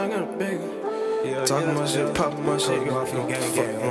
I got a big one. Talking my shit, popping my shit, go off no gang.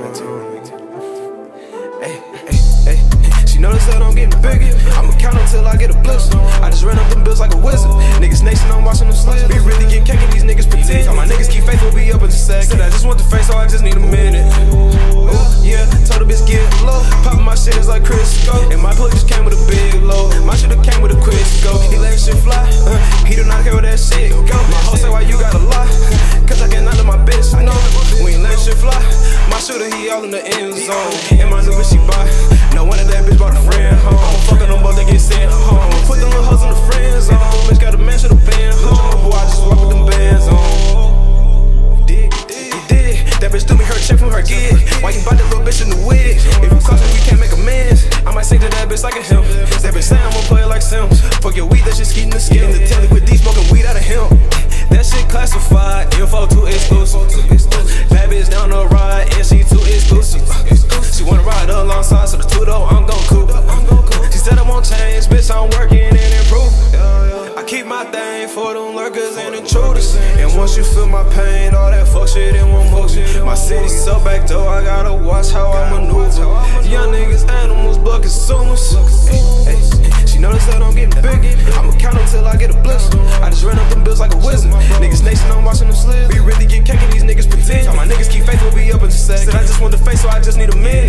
Hey, she noticed that I'm getting bigger. I'ma count until I get a blister. I just ran up them bills like a wizard. Niggas nation, I'm watching them slips. We really get cake and these niggas pretend. All my niggas keep faith, we'll be up in a sec. Said I just want the face, so I just need a minute. Yeah, told the bitch get low. Popping my shit is like Crisco. And my plug just came with a big load. My shit came with a quick scope. He let shit fly. He do not care where that shit go. My hoe say why you gotta lie. Cause I can't under my bitch, no. We ain't letting shit fly. My shooter, he all in the end zone. And my new bitch, she buy. No wonder that bitch brought a friend home. Fucking them both, they get sent home. Put them little hoes in the friend zone. Bitch got a man, should've been home. Boy, I just walk with them bands on. You did. That bitch threw me her check from her gig. Why you bought that little bitch in the wig? If you close and we can't make amends, I might say to that bitch like a him. That bitch say I'm gonna play it like Sims. Fuck your weed, that shit skeeting the skin. In the telly with D smoking weed out of him. That shit classified, info too exclusive. That bitch down the ride, and she too exclusive. She wanna ride alongside, so the two-door, I'm gon' coupe. She said I won't change, bitch, I'm working and improving. I keep my thing for them lurkers and intruders. And once you feel my pain, all that fuck shit, it won't move. My city's so back door, I gotta watch how I maneuver. Young niggas, animals, blood consumers. She noticed that I'm getting bigger. I'ma count until I get a blister. I just ran up them bills like a wizard. Niggas nation, I'm watching them slips. We really get cake and these niggas pretend. All my niggas keep faith, we'll be up in the sec. Said I just want the face, so I just need a man.